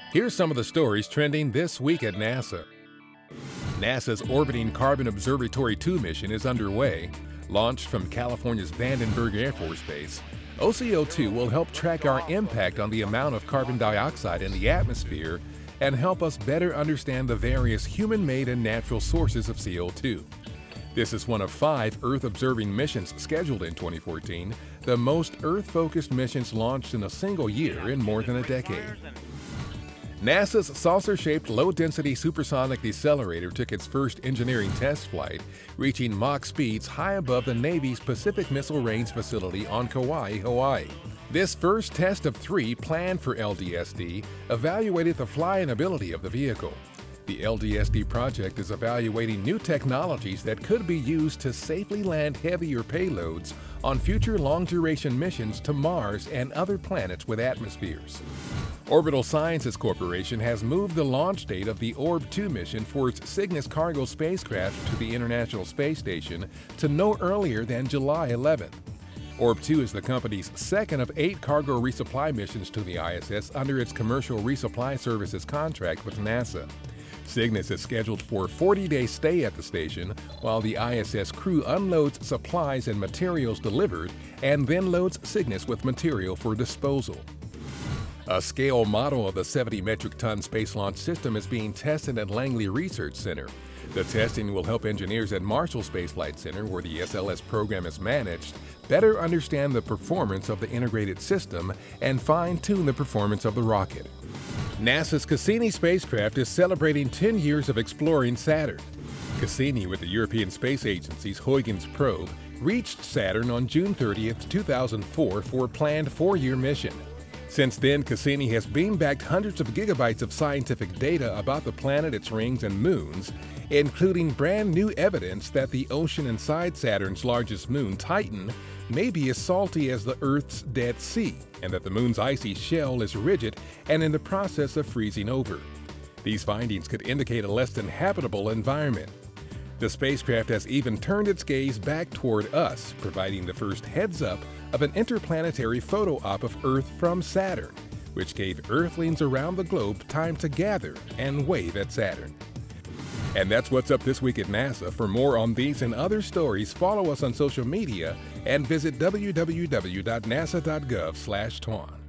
Here's some of the stories trending this week at NASA. NASA's Orbiting Carbon Observatory-2 mission is underway. Launched from California's Vandenberg Air Force Base, OCO2 will help track our impact on the amount of carbon dioxide in the atmosphere and help us better understand the various human-made and natural sources of CO2. This is one of 5 Earth-observing missions scheduled in 2014, the most Earth-focused missions launched in a single year in more than a decade. NASA's saucer-shaped low-density supersonic decelerator took its first engineering test flight, reaching Mach speeds high above the Navy's Pacific Missile Range facility on Kauai, Hawaii. This first test of 3 planned for LDSD evaluated the flying ability of the vehicle. The LDSD project is evaluating new technologies that could be used to safely land heavier payloads on future long-duration missions to Mars and other planets with atmospheres. Orbital Sciences Corporation has moved the launch date of the Orb-2 mission for its Cygnus cargo spacecraft to the International Space Station to no earlier than July 11th. Orb-2 is the company's second of 8 cargo resupply missions to the ISS under its commercial resupply services contract with NASA. Cygnus is scheduled for a 40-day stay at the station while the ISS crew unloads supplies and materials delivered and then loads Cygnus with material for disposal. A scale model of the 70 metric ton Space Launch System is being tested at Langley Research Center. The testing will help engineers at Marshall Space Flight Center, where the SLS program is managed, better understand the performance of the integrated system and fine-tune the performance of the rocket. NASA's Cassini spacecraft is celebrating 10 years of exploring Saturn. Cassini, with the European Space Agency's Huygens probe, reached Saturn on June 30, 2004 for a planned 4-year mission. Since then, Cassini has beamed back hundreds of gigabytes of scientific data about the planet, its rings, and moons, including brand new evidence that the ocean inside Saturn's largest moon, Titan, may be as salty as the Earth's Dead Sea, and that the moon's icy shell is rigid and in the process of freezing over. These findings could indicate a less than habitable environment. The spacecraft has even turned its gaze back toward us, providing the first heads-up of an interplanetary photo-op of Earth from Saturn, which gave Earthlings around the globe time to gather and wave at Saturn. And that's what's up this week at NASA. For more on these and other stories, follow us on social media and visit www.nasa.gov/twan.